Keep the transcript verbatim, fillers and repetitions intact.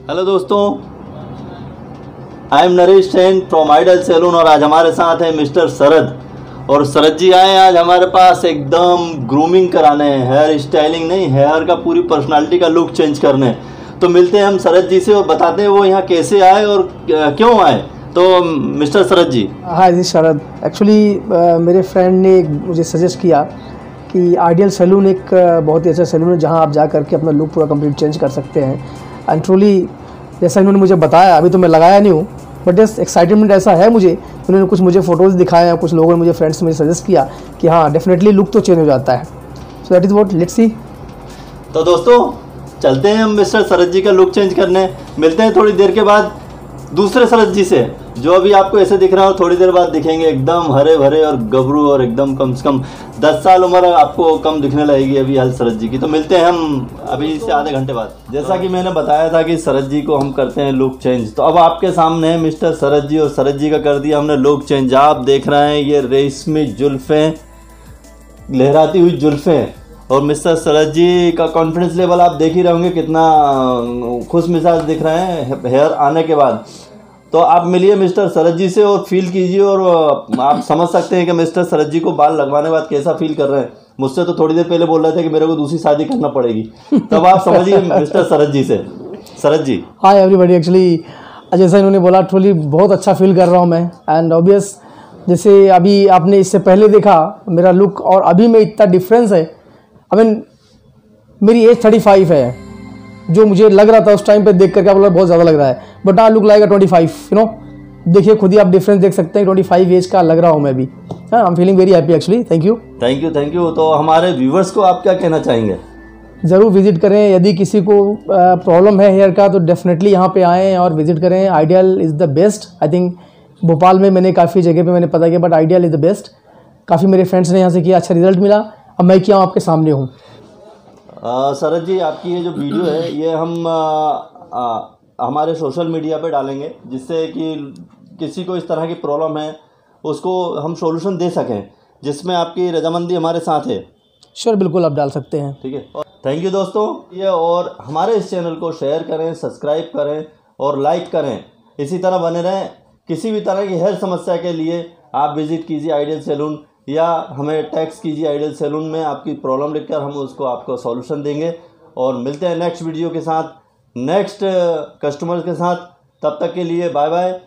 Hello दोस्तों, I am Naresh Jain from Idol salon और आज हमारे साथ है मिस्टर शरद। और शरद जी आए आज हमारे पास एकदम ग्रूमिंग कराने, हेयर स्टाइलिंग नहीं, हेयर का पूरी पर्सनालिटी का लुक चेंज करने। तो मिलते हैं हम शरद जी से और बताते हैं वो यहाँ कैसे आए और क्यों आए। तो मिस्टर शरद जी। हाँ जी शरद, एक्चुअली मेरे फ्रेंड ने मुझे सजेस्ट किया कि आइडियल सैलून एक बहुत ही अच्छा सैलून है जहाँ आप जा करके अपना लुक पूरा कंप्लीट चेंज कर सकते हैं। एंड ट्रूली जैसा इन्होंने मुझे बताया, अभी तो मैं लगाया नहीं हूँ बट यस एक्साइटमेंट ऐसा है मुझे। उन्होंने कुछ मुझे फ़ोटोज़ दिखाए हैं, कुछ लोगों ने मुझे फ्रेंड्स ने मुझे सजेस्ट किया कि हाँ डेफिनेटली लुक तो चेंज हो जाता है। So that is what, let's see. तो दोस्तों चलते हैं हम मिस्टर शरद जी का लुक चेंज करने। मिलते हैं थोड़ी देर के बाद दूसरे शरद जी से, जो अभी आपको ऐसे दिख रहा है और थोड़ी देर बाद दिखेंगे एकदम हरे भरे और गबरू और एकदम कम से कम दस साल उम्र आपको कम दिखने लगेगी अभी हाल शरद जी की। तो मिलते हैं हम अभी से आधे घंटे बाद। जैसा कि मैंने बताया था कि शरद जी को हम करते हैं लुक चेंज, तो अब आपके सामने है मिस्टर शरद जी और शरद जी का कर दिया हमने लुक चेंज। आप देख रहे हैं ये रेशमी जुल्फ़ें, लहराती हुई जुल्फ़ें, और मिस्टर शरद जी का कॉन्फिडेंस लेवल आप देख ही रहे होंगे कितना खुश मिजाज दिख रहे हैं हेयर आने के बाद। तो आप मिलिए मिस्टर शरद जी से और फील कीजिए और आप समझ सकते हैं कि मिस्टर शरद जी को बाल लगवाने के बाद कैसा फील कर रहे हैं। मुझसे तो थोड़ी देर पहले बोल रहे थे कि मेरे को दूसरी शादी करना पड़ेगी, तब आप समझिए मिस्टर शरद जी से। शरद जी। हाय एवरीबॉडी, एक्चुअली जैसा इन्होंने बोला ट्रूली बहुत अच्छा फील कर रहा हूँ मैं। एंड ऑब्वियस जैसे अभी आपने इससे पहले देखा मेरा लुक और अभी में इतना डिफरेंस है। आई मीन मेरी एज थर्टी फाइव है, जो मुझे लग रहा था उस टाइम पे देख करके आप लोग बहुत ज़्यादा लग रहा है, but I look like a twenty five. You know, देखिए खुद ही आप डिफरेंस देख सकते हैं, ट्वेंटी फाइव एज का लग रहा हूँ मैं भी। हाँ, I am feeling very happy actually. Thank you thank you thank you. तो हमारे व्यूवर्स को आप क्या कहना चाहेंगे? ज़रूर विजिट करें, यदि किसी को प्रॉब्लम है हेयर का तो डेफिनेटली यहाँ पे आएँ और विजिट करें। Ideal is the best. I think Bhopal में मैंने काफ़ी जगह पे मैंने पता किया, but Ideal is the best. काफ़ी मेरे फ्रेंड्स ने यहाँ से किया, अच्छा रिजल्ट मिला। अब मैं क्या आपके सामने हूँ। शरद जी, आपकी ये जो वीडियो है ये हम आ, आ, हमारे सोशल मीडिया पे डालेंगे, जिससे कि किसी को इस तरह की प्रॉब्लम है उसको हम सॉल्यूशन दे सकें, जिसमें आपकी रजामंदी हमारे साथ है। श्योर, बिल्कुल आप डाल सकते हैं। ठीक है, थैंक यू दोस्तों। ये और हमारे इस चैनल को शेयर करें, सब्सक्राइब करें और लाइक करें। इसी तरह बने रहें। किसी भी तरह की हेयर समस्या के लिए आप विजिट कीजिए आइडियल सैलून, या हमें टैक्स कीजिए आइडियल सैलून में, आपकी प्रॉब्लम लिखकर हम उसको आपको सॉल्यूशन देंगे। और मिलते हैं नेक्स्ट वीडियो के साथ, नेक्स्ट कस्टमर के साथ। तब तक के लिए बाय बाय।